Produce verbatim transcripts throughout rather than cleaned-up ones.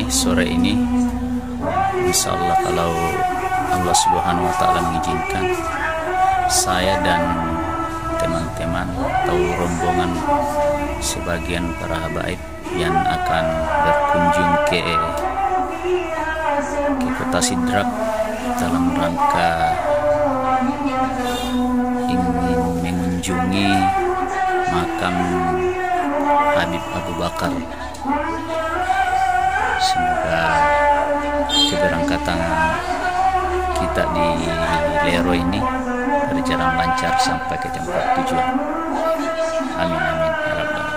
ini sore ini, insya Allah kalau Allah Subhanahu wa Ta'ala mengizinkan, saya dan teman-teman atau rombongan sebagian para habaib yang akan berkunjung ke ke kota Sidrap dalam rangka ingin mengunjungi makam Habib Abu Bakar. Semoga keberangkatan kita di Lero ini berjalan lancar sampai ke tempat tujuan. Amin amin ya rabbal alamin.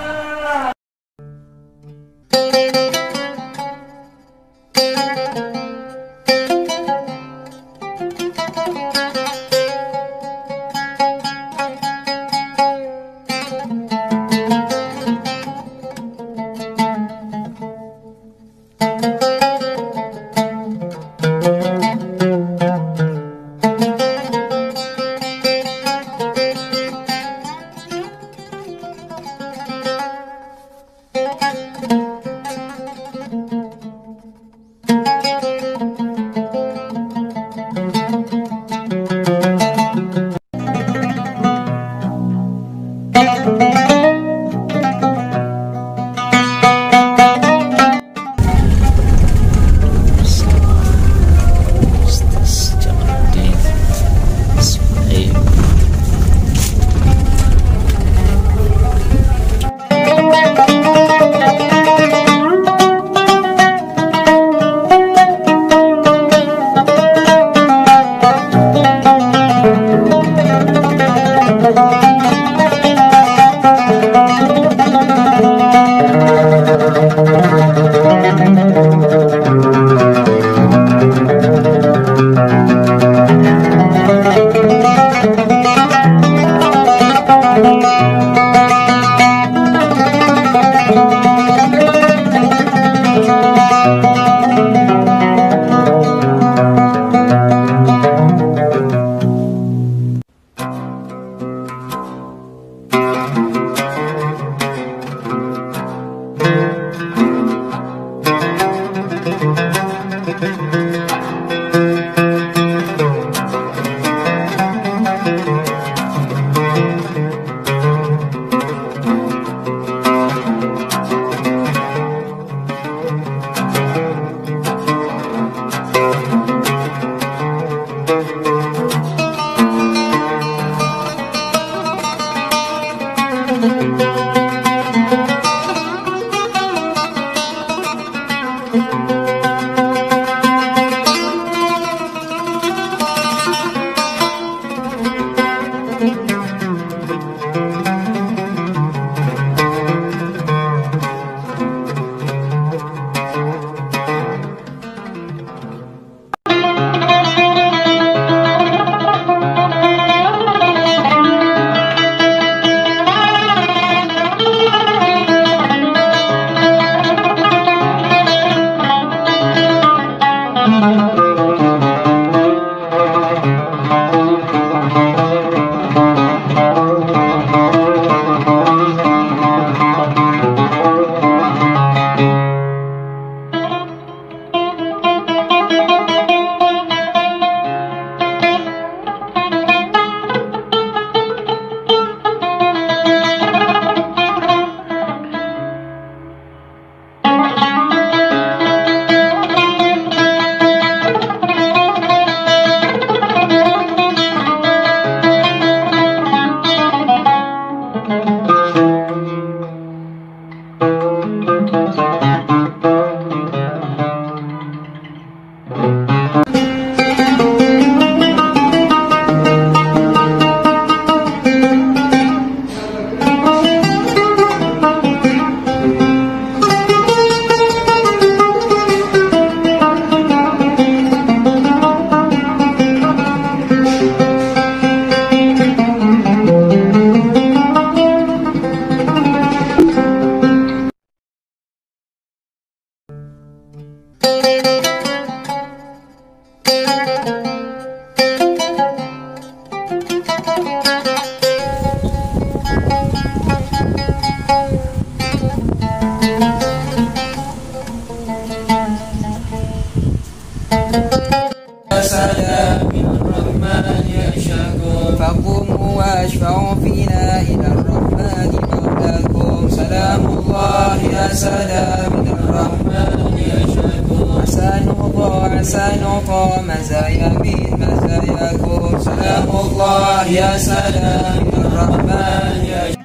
سلام الرحمن يا شكور فقوموا واشفعوا فينا إلى الرحمن مولاكم سلام الله يا سلام الرحمن يا شكور عسى نعطى عسى نعطى مزايا من مزاياكم سلام الله يا سلام الرحمن يا شكور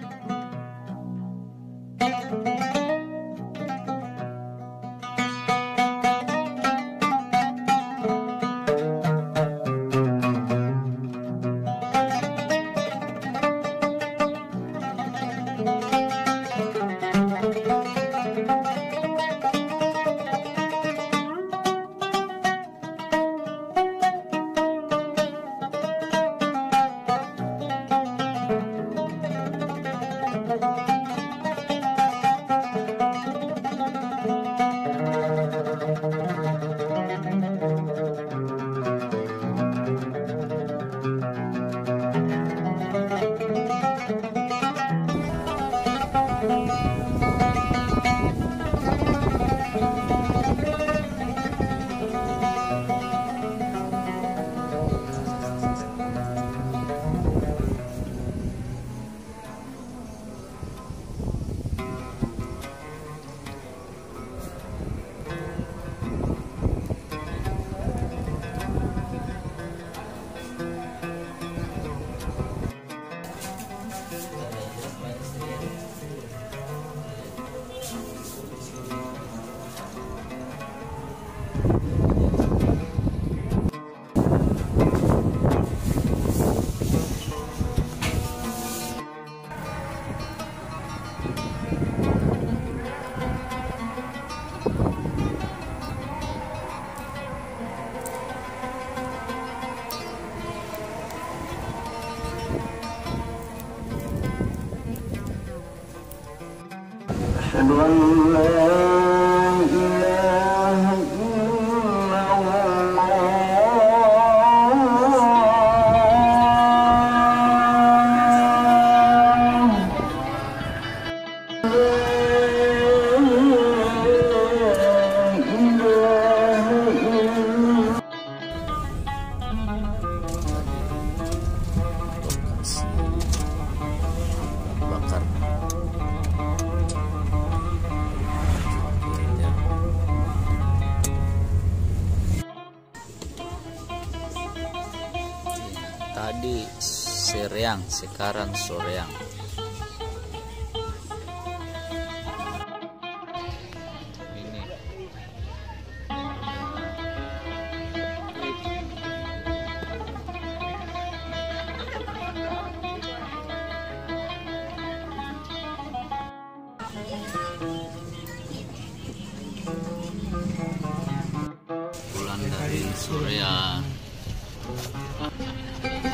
أشهد أن لا إله إلا bakar tadi Sereang, sekarang Soreang. Ini pulang dari Soreang.